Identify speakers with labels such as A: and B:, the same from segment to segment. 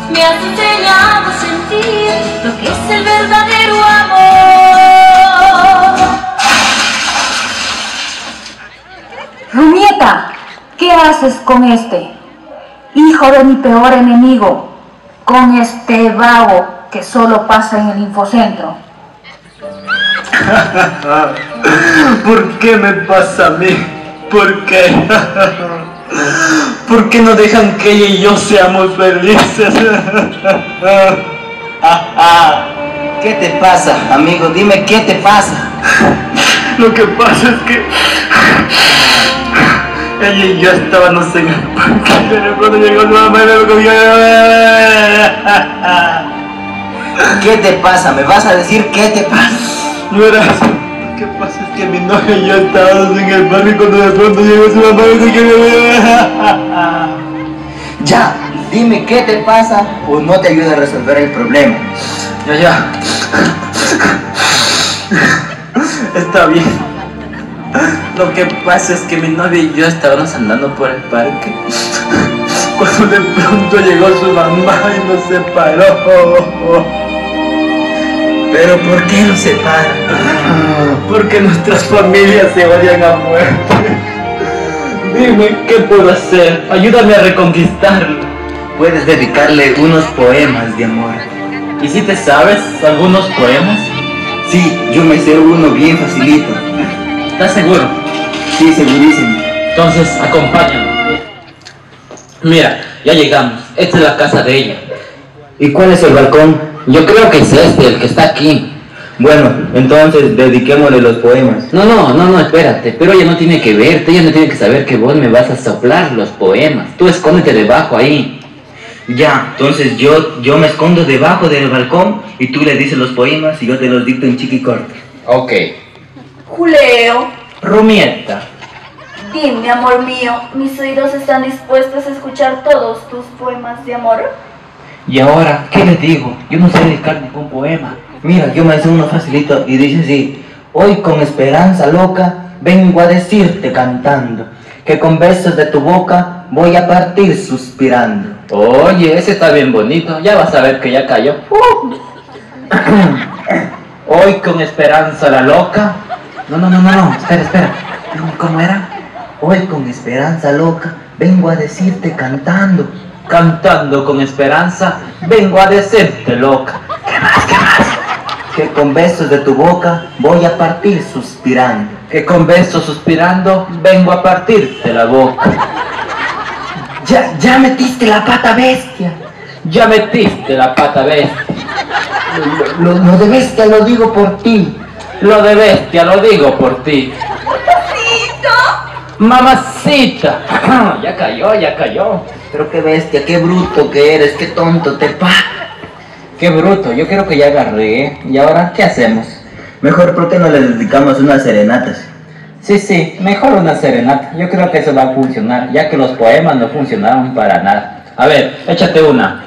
A: me has enseñado a sentir lo que es el verdadero amor.
B: Rumieta, ¿qué haces con este hijo de mi peor enemigo? Con este vago que solo pasa en el infocentro.
C: ¿Por qué me pasa a mí? ¿Por qué? ¿Por qué no dejan que ella y yo seamos felices?
D: ¿Qué te pasa, amigo? Dime, ¿qué te pasa?
C: Lo que pasa es que ella y yo estábamos en el parque, pero cuando llegó su mamá me lo cogió.
D: ¿Qué te pasa? ¿Me vas a decir qué te pasa?
C: Verás, lo que pasa es que mi novia y yo estábamos en el parque cuando de pronto llegó su mamá y me cogió.
D: Ya, dime qué te pasa o no te ayuda a resolver el problema.
C: Ya. Está bien. Lo que pasa es que mi novia y yo estábamos andando por el parque cuando de pronto llegó su mamá y nos separó.
D: ¿Pero por qué nos separan?
C: Porque nuestras familias se odian a muerte. Dime, ¿qué puedo hacer? Ayúdame a reconquistarlo.
D: Puedes dedicarle unos poemas de amor.
C: ¿Y si te sabes algunos poemas?
D: Sí, yo me sé uno bien facilito.
C: ¿Estás seguro?
D: Sí, segurísimo.
C: Entonces, acompáñame. Mira, ya llegamos. Esta es la casa de ella.
D: ¿Y cuál es el balcón?
C: Yo creo que es este, el que está aquí.
D: Bueno, entonces dediquémosle los poemas.
E: No, espérate, pero ella no tiene que verte, ella no tiene que saber que vos me vas a soplar los poemas. Tú escóndete debajo ahí.
D: Ya, entonces yo me escondo debajo del balcón y tú le dices los poemas y yo te los dicto en chiquicorto.
E: Ok.
F: Julio,
E: Rumieta.
F: dime, amor mío, ¿mis oídos están dispuestos a escuchar todos tus poemas de amor?
E: ¿Y ahora qué le digo? Yo no sé dedicar ningún poema.
D: Mira, yo me sé uno facilito y dice así: hoy con esperanza loca vengo a decirte cantando que con besos de tu boca voy a partir suspirando.
E: Oye, ese está bien bonito, ya vas a ver que ya cayó. Hoy con esperanza la loca. No, espera. ¿Cómo era?
D: Hoy con esperanza loca vengo a decirte cantando.
E: Cantando con esperanza, vengo a decirte loca. ¿Qué más?
D: Que con besos de tu boca voy a partir suspirando.
E: Que con besos suspirando, vengo a partirte la boca.
D: Ya metiste la pata, bestia.
E: Ya metiste la pata, bestia.
D: Lo de bestia lo digo por ti.
E: Lo de bestia lo digo por ti. Mamacita. Ya cayó.
D: Pero qué bestia, qué bruto que eres, qué tonto te pasa.
E: Qué bruto, yo creo que ya agarré, ¿eh? ¿Y ahora qué hacemos?
D: Mejor, ¿por qué no le dedicamos unas serenatas?
E: Sí, mejor una serenata. Yo creo que eso va a funcionar, ya que los poemas no funcionaron para nada. A ver, échate una.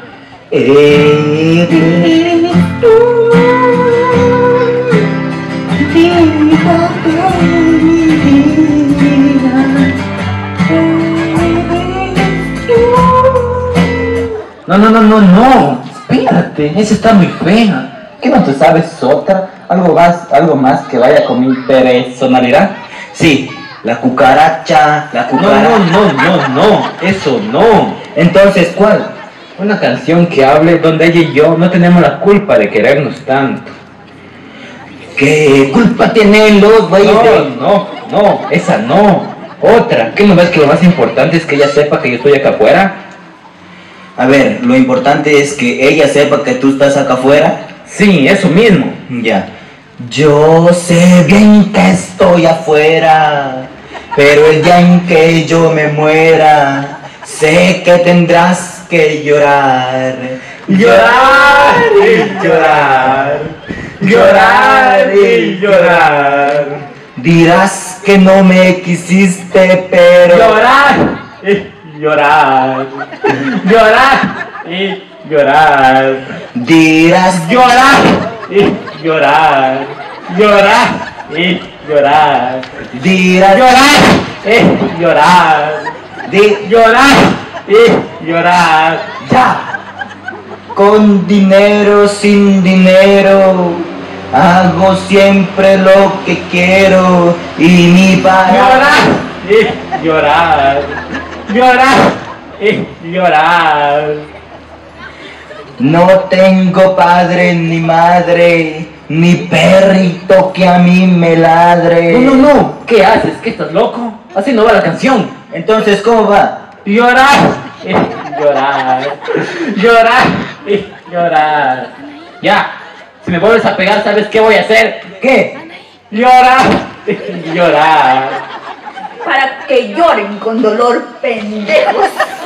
E: No. Espérate, esa está muy fea. ¿Qué no te sabes otra? Algo más que vaya con mi personalidad.
D: Sí, la cucaracha.
E: No, eso no.
D: Entonces, ¿cuál?
E: Una canción que hable donde ella y yo no tenemos la culpa de querernos tanto.
D: ¿Qué culpa tienen los güeyes?
E: No, esa no. Otra. ¿Qué no ves que lo más importante es que ella sepa que yo estoy acá afuera?
D: A ver, lo importante es que ella sepa que tú estás acá afuera.
E: Sí, eso mismo.
D: Ya. Yo sé bien que estoy afuera, pero el día en que yo me muera, sé que tendrás que llorar.
C: Llorar y llorar.
D: Dirás que no me quisiste, pero...
C: Llorar y llorar.
D: Dirás
C: Llorar y llorar.
D: Dirás
C: Llorar y llorar.
D: Ya. con dinero, sin dinero, hago siempre lo que quiero y ni para
E: Llorar, llorar y llorar.
D: No tengo padre ni madre, ni perrito que a mí me ladre.
E: No, ¿qué haces? ¿Qué estás loco? Así no va la canción.
D: Entonces, ¿cómo va?
E: Llorar y llorar, llorar y llorar. Ya, si me vuelves a pegar, ¿sabes qué voy a hacer?
D: ¿Qué?
E: Llorar y llorar.
F: Para que lloren con dolor, pendejos.